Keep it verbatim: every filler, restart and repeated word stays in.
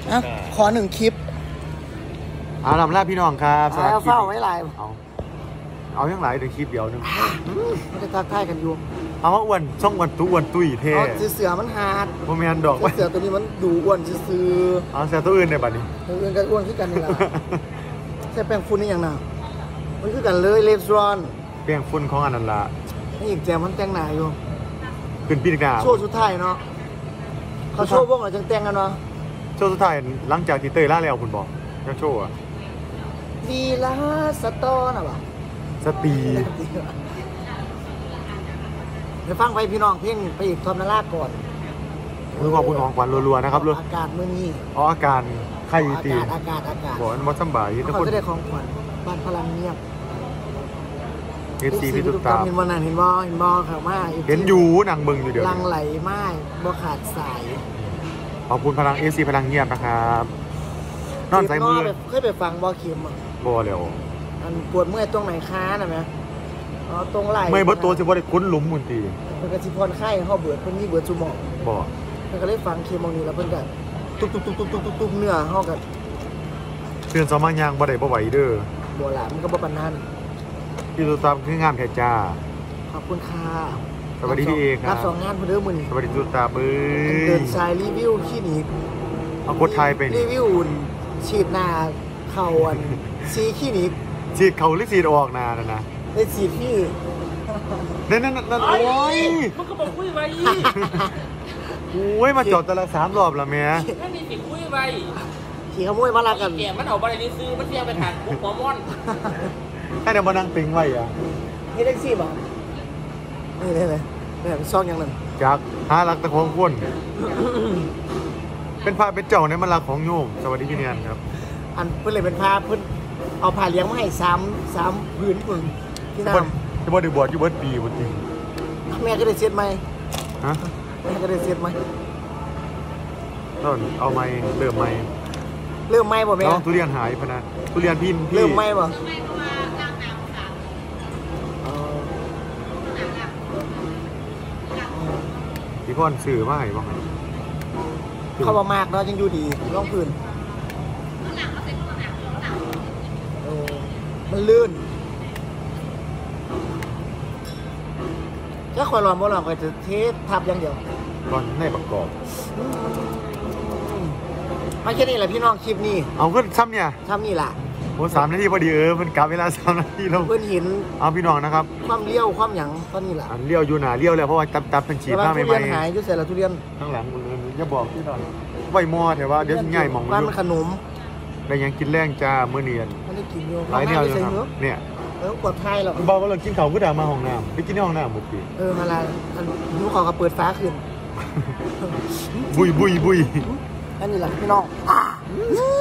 อ่ะขอหนึ่งคลิปเอาลำลาพี่น้องครับสำหรับคลิปเฝ้าไว้ไลน์เอาเอาอย่างไรเดี๋ยวคลิปเดียวนึงมันจะทักทายกันอยู่เอาว่าอ้วนช่องอ้วนตุ้อ้วนตุ้ยเท่เสือมันฮาร์ดโมเมนดอกเสือตัวนี้มันดูอ้วนซื้อเอาเสือตัวอื่นในบัดนี้ตัวอื่นก็อ้วนขึ้นกันนี่แหละใช่แป้งฝุ่นนี่อย่างน่ะมันคือกันเลยเลฟรอนแป้งฝุ่นของอันนั้นละนี่อีกแจมมันแต่งหนาอยู่ขึ้นปีกาโชว์สุดท้ายเนาะเขาโชว์วงอะไรจังแต่งกันเนาะโชว์สุดท้ายหลังจากที่เตยล่าแล้วคุณบอกจะโชว์อะดีลาสตอน่ะวะสตีเดี๋ยวฟังไปพี่น้องเพ่งไปอีกทอมนาลาก่อนมือขอบคุณของขวัญรัวๆนะครับอากาศเมื่อนี้อ๋ออาการไข้ตีอากาศอากาศบอกว่าสบายทุกคนจะได้ของขวัญบ้านพลังเงียบเอฟซีพี่ตุ๊กตาเห็นวันนั้นเห็นบอเห็นบอค่ะมาเห็นอยู่นางเบิงอยู่เดี๋ยวลังไหลมากบ่ขาดสายขอบคุณพลังเอฟซีพลังเงียบนะครับนอนใส่มือเคยไปฟังบอเข็มอ่ะบอเร็วมันปวดเมื่อยตรงไหนค้าน่ะไหมอ๋อตรงไหล่ไม่บดตัวจะบดคุ้นหลุมมุนตีเป็นกระชิพรไข้เขาเบื่อเพิ่นนี่เบื่อจูหมอกบ่เพิ่นก็เลยฟังเคมองนี้แล้วเพิ่นก็ตุ๊บตุ๊บตุ๊บตุ๊บตุ๊บตุ๊บตุ๊บเนื้อเขาก็เพื่อนสมังยางบ่ได้บ่ไหวเด้อบ่ล่ะมันก็บ่ปานนั้นพี่ตุ๊กตาคืองามแท้จ้าขอบคุณค่ะสวัสดีพี่เอครับรับสองงานเพิ่นเด้อมื้อนี้สวัสดีตุ๊กตาเบ้ยเดินสายรีวิวคลินิกเอาคนไทยไปรีวิวฉีดหน้าเข่าอันซีคลินิกฉีดเขาหรือฉีดออกนานะนะได้ฉีดพี่นั่นนั่นนั่นโอ้ยมันก็บอกคุยไว้โอ้ยมาจอดแต่ละสามรอบละแม่ถ้ามีสิคุยไว้ขี่ขโมยมาละกันแกมันเอาไปในซื้อมันเที่ยงไปถักหัวม่อนให้เดี๋ยวมานั่งปิงไว้อ่ะนี่แท็กซี่บอกนี่เลยเลยแบบซองอย่างนั้นจากหาลักตะของคนเป็นพระเป็นเจ้าในมันลักของโยมสวัสดีพี่เนียนครับอันเพื่อนเลยเป็นพาเพื่อนเอาผ้าเลี้ยงมาให้ซ้ำซ้ำพื้นคุณที่นั่นจะบอกดีบอดอยู่เบิร์ดปีบจริงแม่ก็ได้เซ็ตไหมฮะแม่ก็ได้เซ็ตไหมต้นเอาไม้เริ่มไม้เริ่มไหมบ่แม่ต้องทุเรียนหายพนะทุเรียนพี่เริ่มไหมบ่พี่พ่อนสื่อมาให้บ้างเขาบอกมากเนาะยังอยู่ดีร่องพื้นมันลื่นถ้าคอยร้อนบ่ร้อนก็จะเททับอย่างเดียวก่อนให้ประกอบไม่แค่นี้แหละพี่น้องคลิปนี้เอาขึ้นซ้ำเนี่ยซ้ำนี่แหละโอ้สามนาทีพอดีเออมันกลับเวลาสามนาทีแล้วเพื่อนเห็นเอาพี่น้องนะครับความเลี้ยวความหยั่งตอนนี้แหละเลี้ยวอยู่หนาเลี้ยวเลยเพราะว่าตับตับเป็นฉีดผ้าไม่ไม่หายยุ่เสร็จแล้วทุเรียนข้างหลังมันเลยอย่าบอกพี่น้องไว้มอแต่ว่าเดี๋ยวง่ายมองมันขนมได้ยังกินแรงจ้าเมื่อเนียนมันได้กินอยู่หลายแนวเลยครับเนี่ยแล้วกดไทยหรอกบอกว่าเรากินเขาก็ด่ามาห้องน้ำไปกินในห้องน้ำบุกปีเออมาละอันนู้ขอกับเปิดฟ้าขึ้นบุยบุยบุยอันนี้แหละพี่น้อง